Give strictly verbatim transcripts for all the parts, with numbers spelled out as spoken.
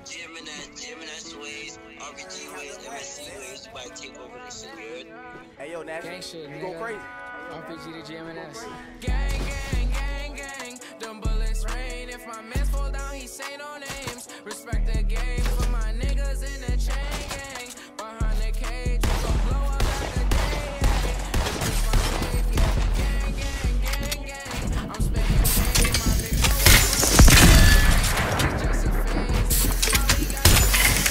Gemini, Gemini Sways, R P G Ways, M S C Ways, about to take over this shit, you heard? Hey yo, Nash, gang shit, you nigga. go crazy. R P G to G M N S. Gang, gang, gang, gang. Them bullets rain. If my mans fall down, he say no names. Respect the game for my niggas in the chain gang. Behind the cage, we gon' blow up like a day. This is my safe, yeah. Gang, gang, gang, gang. I'm spitting pain, my big bro is running. It's just a phase, and it's how we got the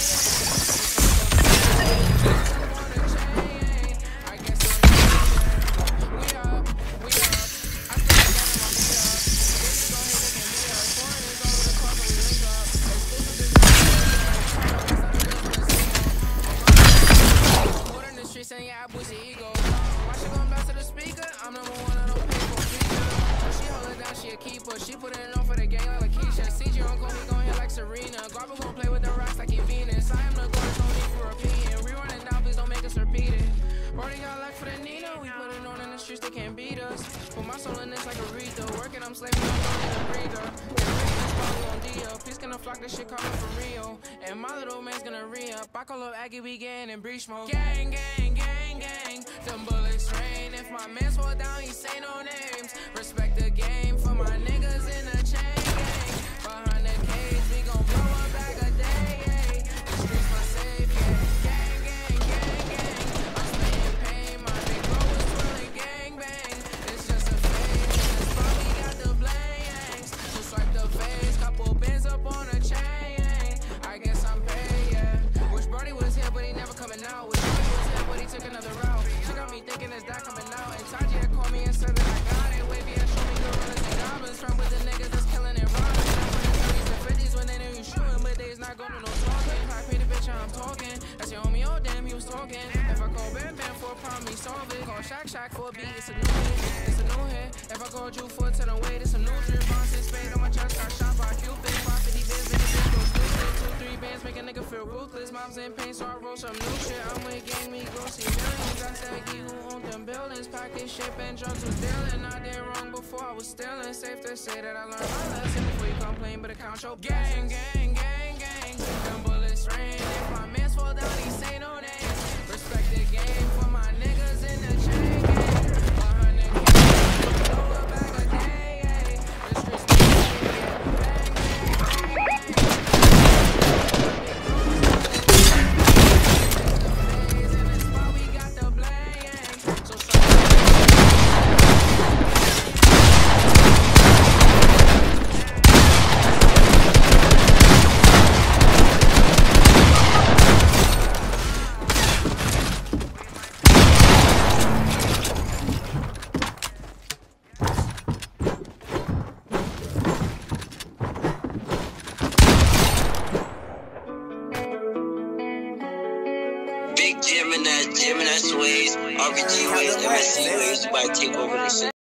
chain. I guess I'm we up, we up. I still got my feet up. Bitches gon' hate it, can beat us. Foreigners all over the clock, when we link up. Exclusive design. More than the streets, and yeah, I boost your ego. Why she gon' bounce to the speaker? I'm number one, I don't pay for a feature. When she hold it down, she a keeper. She put it on for the gang like Lakeisha. C G on call, he gon' hit like Serena. Guapa gon' play with the rocks like he Venus. I am the goddess, no need for repeating. We running down, please don't make us repeat it. Brody got luck for the Nina. We put it on in the streets, they can't beat us. Put my soul in this like a Aretha. Working, I'm slaving, I'm running a breather. Peace gonna flock, this shit coming from Rio. And my little man's gonna re-up. I call up Aggie, we getting in breach mode. Gang, gang, gang, gang. Them bullets rain. If my mans fall down, he say no names. Respect the game for my niggas in the chain gang. Behind the cage, we gon' blow up like a day. The streets my safe, yeah. Gang, gang, gang, gang. I'm spitting pain, my big bro is twirling gang bang. It's just a phase, that's why we got the blangs. So swipe the face, couple bands up on a chain. I guess I'm paid, yeah. Wish Brody was here, but he never coming out. Wish Brody was here, but he took another route. She got me thinking, is that coming out? And Taji had called me and said that I got it. Wavy and show me gorillas and goblins. From with the niggas that's killing and robbing. Now when the thirties and fifties when they know you shooting, but they's not going to no talking. If I pay the bitch, I'm talking. That's your homie, oh damn, he was talking. If I call Bam Bam for a problem, he solve it. Call Shack Shack for a beat, it's a new hit. It's a new hit. If I call Drew for a ten away, it's a new drip. Bouncing spade on my chest, got shot by Cupid. five fifty bands, make a bitch go stupid. Two, three bands, make a nigga feel ruthless. Mom's in pain, so I roll some new shit. I'm with gang, me go see millions. I said, he who owned them buildings. Package ship and drugs was dealing. I did wrong before I was stealing. Safe to say that I learned my lesson before you complain, but account your gang, gang, gang, gang. Them bullets rain. If my mans fall down, he say no names. Respect the game for my niggas in the chain gang. Behind the game, blow up back a day. The streets my bang, bang, bang, bang. And that's why we got the blang. So Big Gemini, Gemini Sways, R P G Ways, M S C Ways, about to take over this shit.